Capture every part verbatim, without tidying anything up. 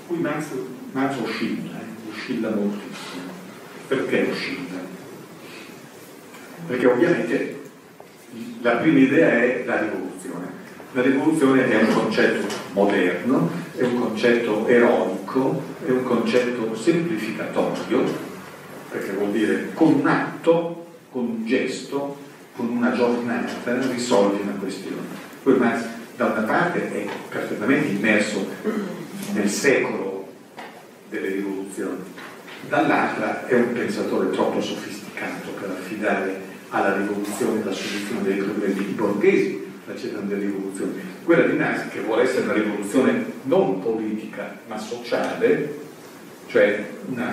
cui Marx, Marx oscilla, eh? oscilla moltissimo. Perché oscilla? Perché ovviamente la prima idea è la rivoluzione. La rivoluzione è un concetto moderno, è un concetto eroico, è un concetto semplificatorio, perché vuol dire con un atto, con un gesto, con una giornata risolvi una questione. Poi Marx da una parte è perfettamente immerso nel secolo delle rivoluzioni, dall'altra è un pensatore troppo sofisticato per affidare alla rivoluzione la soluzione dei problemi borghesi facevano delle rivoluzioni. Quella di Marx, che vuole essere una rivoluzione non politica ma sociale, cioè una,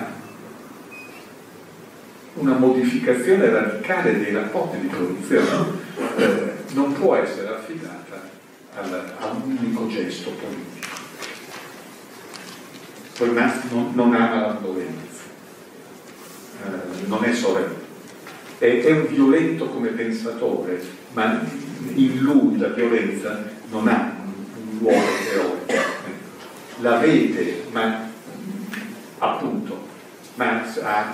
una modificazione radicale dei rapporti di produzione, eh, non può essere affidata al, a un unico gesto politico. Poi Marx non, non ama la violenza, eh, non è sorella. È, è un violento come pensatore, ma in lui la violenza non ha un luogo teorico, la vede, ma appunto Marx ha,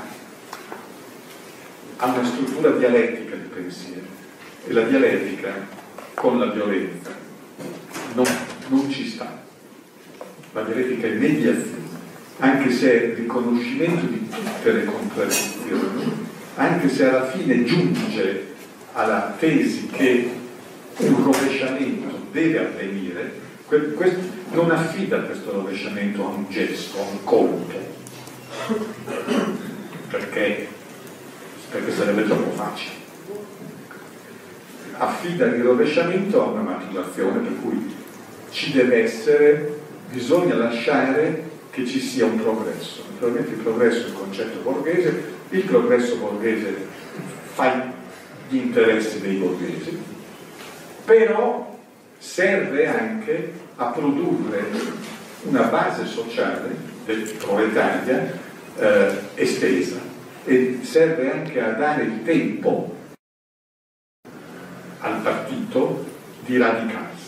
ha una struttura dialettica di pensiero e la dialettica con la violenza non, non ci sta. La dialettica è mediazione, anche se è riconoscimento di tutte le contraddizioni, anche se alla fine giunge alla tesi che un rovesciamento deve avvenire, questo, non affida questo rovesciamento a un gesto, a un colpo, perché, perché sarebbe troppo facile. Affida il rovesciamento a una maturazione per cui ci deve essere, bisogna lasciare che ci sia un progresso. Naturalmente il progresso è un concetto borghese, il progresso borghese fa gli interessi dei borghesi, però serve anche a produrre una base sociale del proletaria eh, estesa, e serve anche a dare il tempo al partito di radicarsi.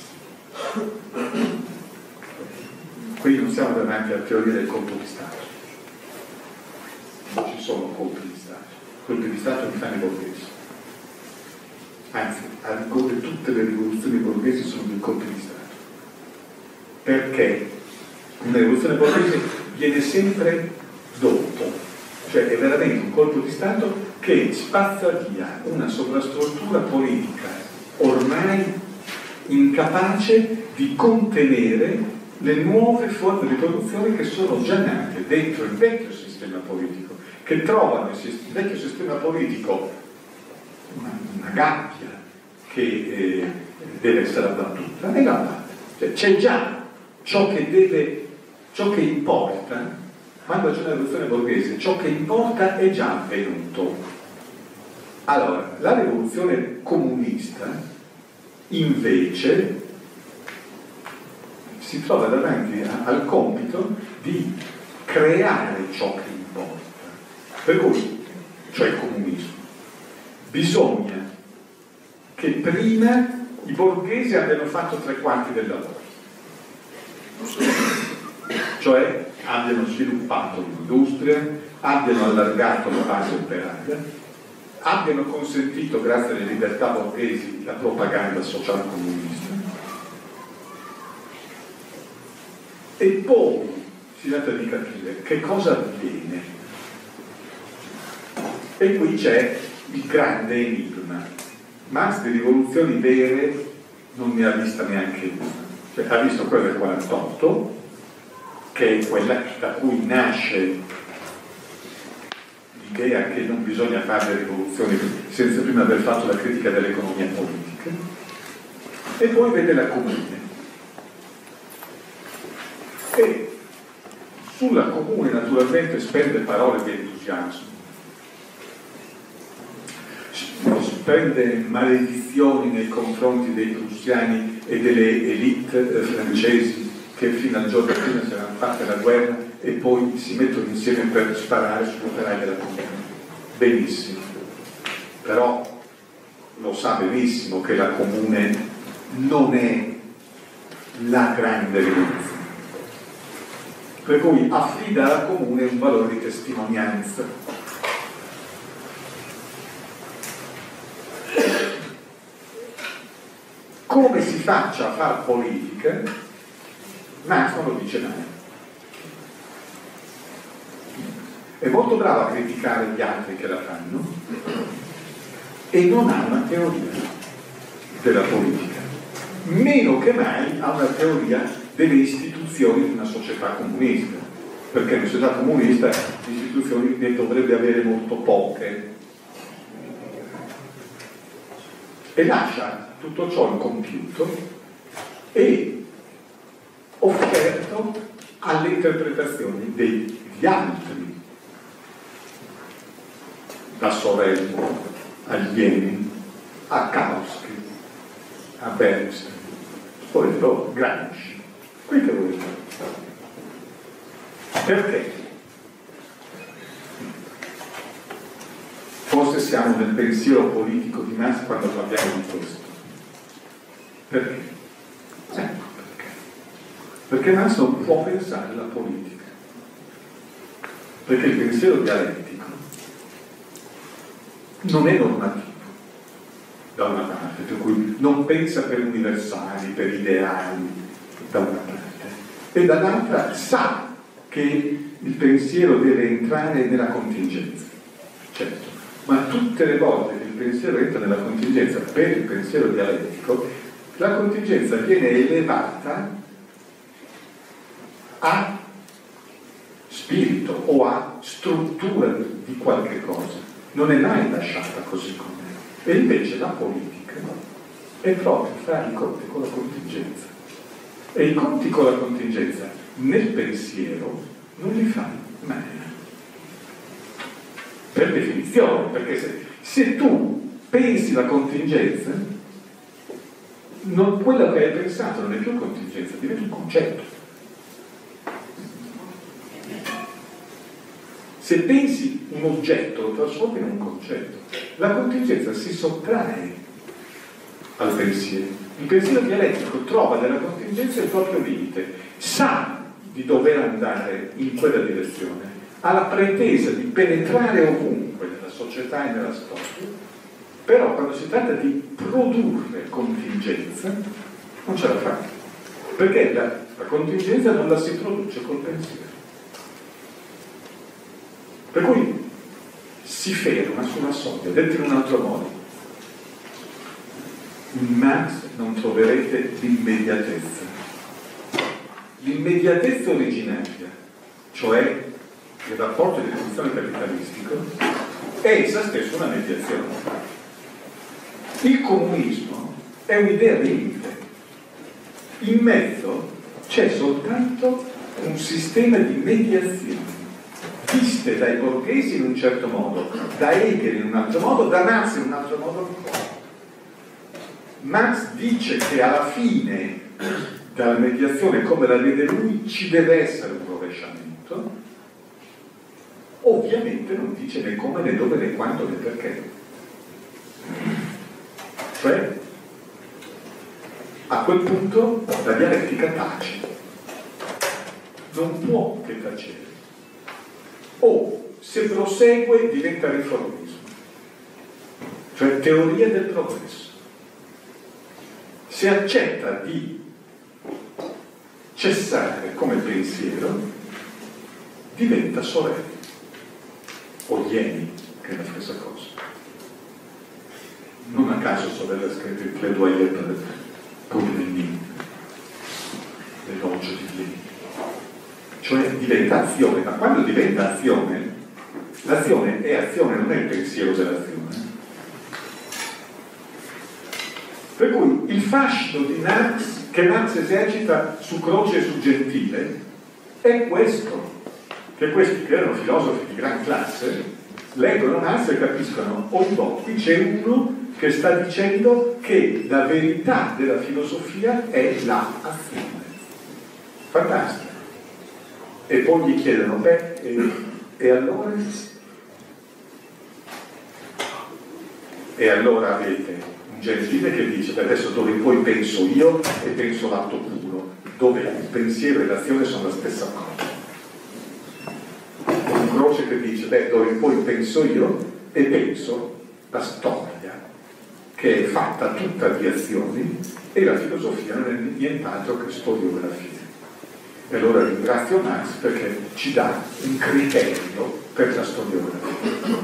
Qui non siamo davanti alla teoria del colpo di Stato, non ci sono colpi di Stato, colpi di Stato li fanno i borghesi, anzi a rigore tutte le rivoluzioni borghesi sono dei colpi di Stato, perché una rivoluzione borghese viene sempre dopo, cioè è veramente un colpo di Stato che spazza via una sovrastruttura politica ormai incapace di contenere le nuove forme di produzione che sono già nate dentro il vecchio sistema politico, che trovano il vecchio sistema politico una, una gabbia che eh, deve essere abbattuta, e l'abbatte. Cioè, c'è già ciò che deve, ciò che importa. Quando c'è una rivoluzione borghese, ciò che importa è già avvenuto. Allora, la rivoluzione comunista invece si trova davanti a, al compito di creare ciò che importa. Per cui, cioè il comunismo, bisogna che prima i borghesi abbiano fatto tre quarti del lavoro, cioè abbiano sviluppato l'industria, abbiano allargato la base operaria, abbiano consentito, grazie alle libertà borghesi, la propaganda social comunista. E poi si tratta di capire che cosa avviene. E qui c'è il grande enigma. Marx di rivoluzioni vere non ne ha vista neanche una. Cioè, ha visto quella del quarantotto, che è quella da cui nasce l'idea che non bisogna fare le rivoluzioni senza prima aver fatto la critica dell'economia politica, e poi vede la comune. E sulla comune naturalmente spende parole di entusiasmo, spende maledizioni nei confronti dei prussiani e delle élite francesi che fino al giorno prima si erano fatte la guerra e poi si mettono insieme per sparare sugli operai della comune. Benissimo, però lo sa benissimo che la comune non è la grande rivoluzione. per cui affida alla comune un valore di testimonianza. Come si faccia a far politica, Marx non lo dice mai. È molto bravo a criticare gli altri che la fanno e non ha una teoria della politica, meno che mai ha una teoria delle istituzioni di una società comunista, perché in una società comunista le istituzioni ne dovrebbe avere molto poche, e lascia tutto ciò incompiuto e offerto alle interpretazioni degli altri, da Sorel a Lenin, a Kautsky, a Bernstein, poi però Gramsci. Qui che vuoi dire? Perché? Forse siamo nel pensiero politico di Marx quando parliamo di questo. Perché? Ecco perché. Perché Marx non può pensare alla politica. Perché il pensiero dialettico non è normativo, da una parte, per cui non pensa per universali, per ideali, da una parte, e dall'altra sa che il pensiero deve entrare nella contingenza, certo, ma tutte le volte che il pensiero entra nella contingenza per il pensiero dialettico, la contingenza viene elevata a spirito o a struttura di qualche cosa, non è mai lasciata così com'è. E invece la politica è proprio fare i conti con la contingenza, e i conti con la contingenza nel pensiero non li fai mai, per definizione, perché se, se tu pensi la contingenza, non, quello che hai pensato non è più contingenza, diventa un concetto. Se pensi un oggetto lo trasformi in un concetto. La contingenza si sottrae al pensiero. Il pensiero dialettico trova nella contingenza il proprio limite, sa di dover andare in quella direzione, ha la pretesa di penetrare ovunque nella società e nella storia, però quando si tratta di produrre contingenza non ce la fa, perché la, la contingenza non la si produce col pensiero. Per cui si ferma sulla soglia. Detto in un altro modo, in Marx non troverete l'immediatezza. L'immediatezza originaria, cioè il rapporto di produzione capitalistico, è essa stessa una mediazione. Il comunismo è un'idea limite. In mezzo c'è soltanto un sistema di mediazione, viste dai borghesi in un certo modo, da Hegel in un altro modo, da Marx in un altro modo ancora. Marx dice che alla fine dalla mediazione, come la vede lui, ci deve essere un rovesciamento. Ovviamente non dice né come, né dove, né quando, né perché. Cioè, a quel punto la dialettica tace. Non può che tacere. O se prosegue diventa riformismo, cioè teoria del progresso. Se accetta di cessare come pensiero, diventa Sorel o Lenin, che è la stessa cosa. Non a caso Sorel ha scritto il plaidoyer per Lenin, l'elogio di Lenin. Cioè diventa azione, ma quando diventa azione, l'azione è azione, non è il pensiero dell'azione. Per cui il fascino di Marx, che Marx esercita su Croce e su Gentile, è questo, che questi che erano filosofi di gran classe leggono Marx e capiscono, oh no, qui c'è uno che sta dicendo che la verità della filosofia è la azione. Fantastico. E poi gli chiedono, beh, e, e allora? E allora avete un Gentile che dice, beh, adesso dove poi penso io e penso l'atto puro, dove il pensiero e l'azione sono la stessa cosa. voce che dice, beh, d'ora in poi penso io e penso la storia, che è fatta tutta di azioni, e la filosofia non è nient'altro che storiografia. E allora ringrazio Marx perché ci dà un criterio per la storiografia.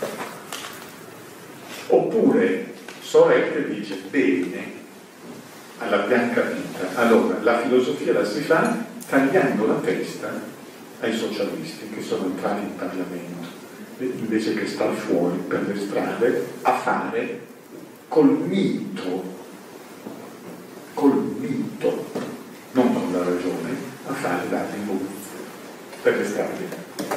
Oppure Sorel che dice, bene, all'abbiamo capita, allora la filosofia la si fa tagliando la testa ai socialisti che sono entrati in Parlamento, invece che star fuori per le strade a fare col mito, col mito, non con la ragione, a fare la rivoluzione per le strade.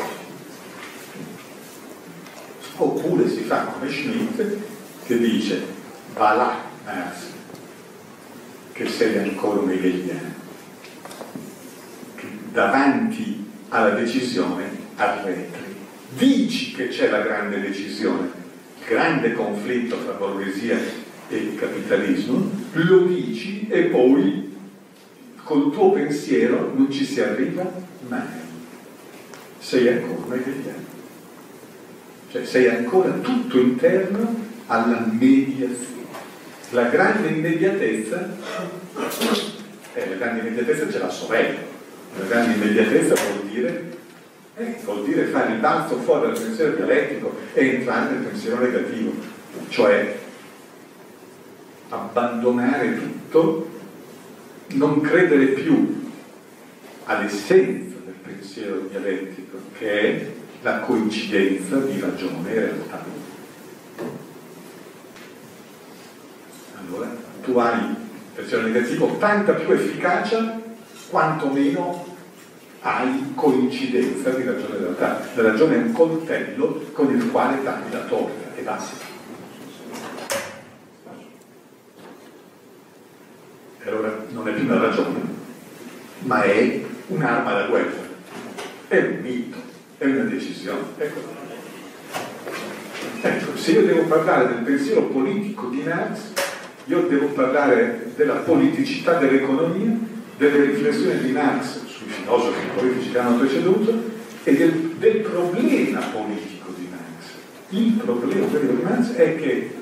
Oppure si fa come Schmitt che dice, va là, Marx, che sei ancora un hegeliano, che davanti alla decisione arretri, dici che c'è la grande decisione, il grande conflitto tra borghesia e capitalismo, lo dici e poi col tuo pensiero non ci si arriva mai. Sei ancora un hegeliano, cioè sei ancora tutto interno alla mediazione. La grande immediatezza, eh, la grande immediatezza ce l'ha Sorel. La grande immediatezza vuol dire, eh, vuol dire fare il balzo fuori dal pensiero dialettico e entrare nel pensiero negativo, cioè abbandonare tutto, non credere più all'essenza del pensiero dialettico, che è la coincidenza di ragione e realtà. Allora tu hai il pensiero negativo tanta più efficacia quanto meno hai coincidenza di ragione e realtà. La ragione è un coltello con il quale tagli la torta e basta. E allora non è più una ragione, ma è un'arma da guerra, è un mito, è una decisione. Ecco. Ecco, se io devo parlare del pensiero politico di Marx, io devo parlare della politicità dell'economia, delle riflessioni di Marx sui filosofi politici che hanno preceduto e del, del problema politico di Marx. Il problema politico di Marx è che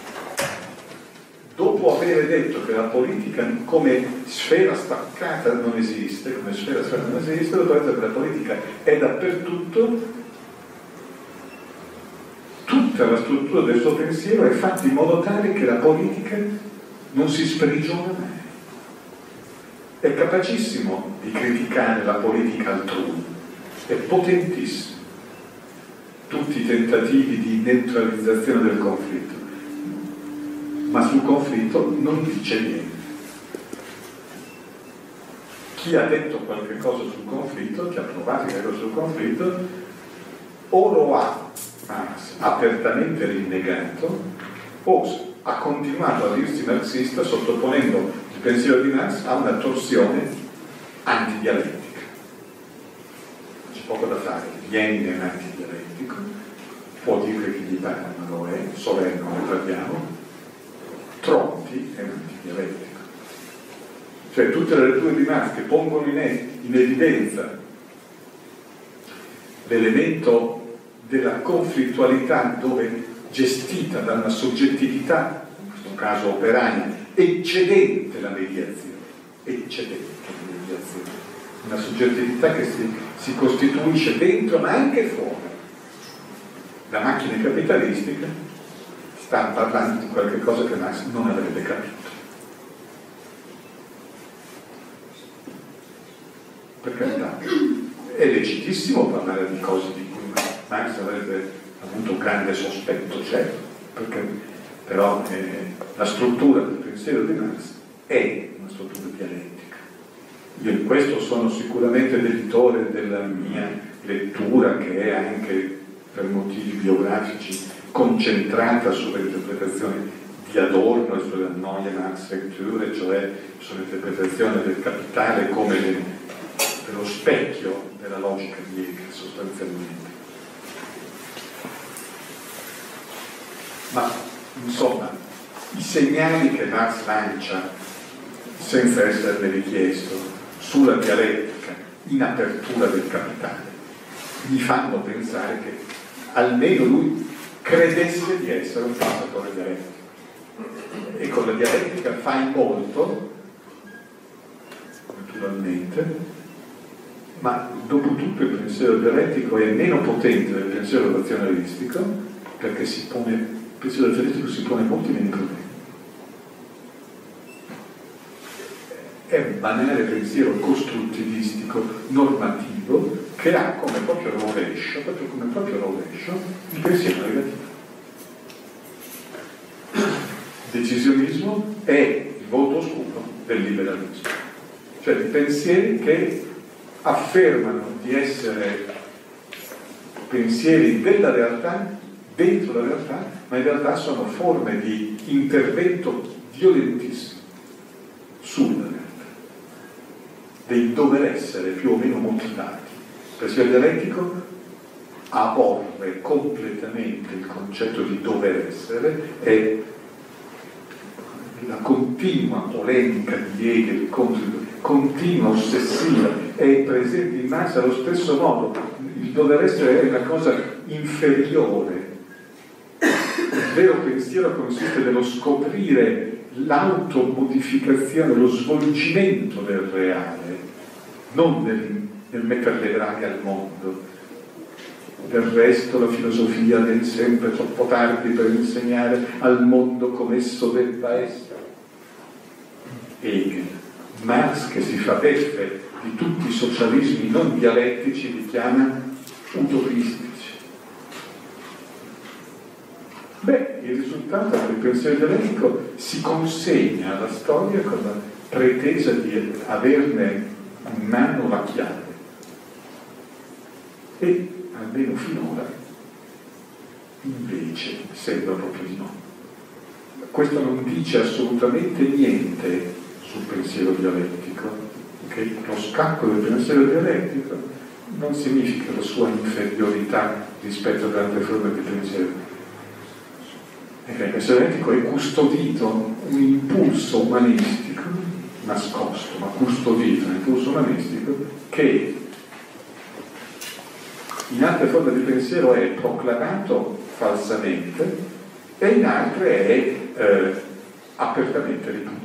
dopo aver detto che la politica come sfera staccata non esiste, come sfera staccata non esiste, dopo aver detto che la politica è dappertutto, tutta la struttura del suo pensiero è fatta in modo tale che la politica non si sprigiona mai. È capacissimo di criticare la politica altrui, è potentissimo. Tutti i tentativi di neutralizzazione del conflitto, ma sul conflitto non dice niente. Chi ha detto qualche cosa sul conflitto, chi ha provato qualche cosa sul conflitto, o lo ha Marx apertamente rinnegato o ha continuato a dirsi marxista sottoponendo il pensiero di Marx a una torsione antidialettica. C'è poco da fare. Lenin è un antidialettico, può dire che gli pare, ma lo è, Sorel non ne parliamo, Tronti è un antidialettico. Cioè tutte le letture di Marx che pongono in, in evidenza l'elemento della conflittualità dove gestita da una soggettività, in questo caso operaia, eccedente la mediazione, eccedente la mediazione, una soggettività che si, si costituisce dentro ma anche fuori. La macchina capitalistica sta parlando di qualche cosa che Marx non avrebbe capito. Per carità, è legittimissimo parlare di cose di cui Marx avrebbe avuto un grande sospetto, certo, perché però eh, la struttura del pensiero di Marx è una struttura dialettica. Io in questo sono sicuramente debitore della mia lettura, che è anche per motivi biografici concentrata sull'interpretazione di Adorno e sulla Neue Marx-Lektüre, cioè sull'interpretazione del capitale come dello specchio della logica di Hegel, sostanzialmente. Ma insomma, i segnali che Marx lancia senza esserne richiesto sulla dialettica in apertura del capitale gli fanno pensare che almeno lui credesse di essere un pensatore dialettico. E con la dialettica fai molto, naturalmente, ma dopo tutto il pensiero dialettico è meno potente del pensiero razionalistico, perché si pone, il pensiero razionalistico si pone molti meno problemi. È un banale pensiero costruttivistico, normativo, che ha come proprio rovescio, proprio come proprio rovescio, il pensiero negativo. Il decisionismo è il volto oscuro del liberalismo, cioè di pensieri che affermano di essere pensieri della realtà, dentro la realtà, ma in realtà sono forme di intervento violentissimo sulla realtà, dei dover essere più o meno motivati. Il pensiero dialettico aborre completamente il concetto di dover essere e la continua polemica di Hegel contro il continua, ossessiva, è presente in massa allo stesso modo. Il dover essere è una cosa inferiore. Il vero pensiero consiste nello scoprire l'automodificazione, lo svolgimento del reale, non nel, nel mettere le braghe al mondo. Del resto la filosofia è sempre troppo tardi per insegnare al mondo come esso debba essere. Hegel. Marx, che si fa beffe di tutti i socialismi non dialettici, li chiama utopistici. Beh, il risultato del pensiero dialettico si consegna alla storia con la pretesa di averne in mano la chiave. E almeno finora invece sembra proprio di no. Questo non dice assolutamente niente sul pensiero dialettico, che lo scacco del pensiero dialettico non significa la sua inferiorità rispetto ad altre forme di pensiero. Perché il pensiero dialettico è custodito, un impulso umanistico, nascosto, ma custodito, un impulso umanistico, che in altre forme di pensiero è proclamato falsamente e in altre è eh, apertamente ripudiato.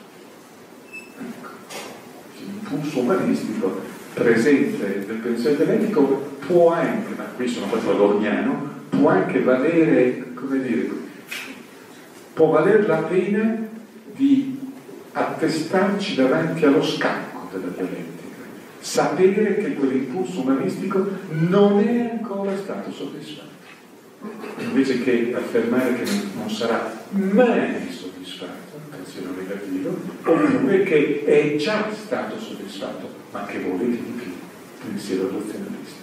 L'impulso umanistico presente del pensiero dialettico può anche, ma qui sono proprio adorniano, può anche valere, come dire, può valere la pena di attestarci davanti allo scacco della dialettica, sapere che quell'impulso umanistico non è ancora stato soddisfatto, invece che affermare che non sarà mai soddisfatto, pensiero negativo, oppure che è già stato soddisfatto, ma che vuole di più, pensiero razionalista.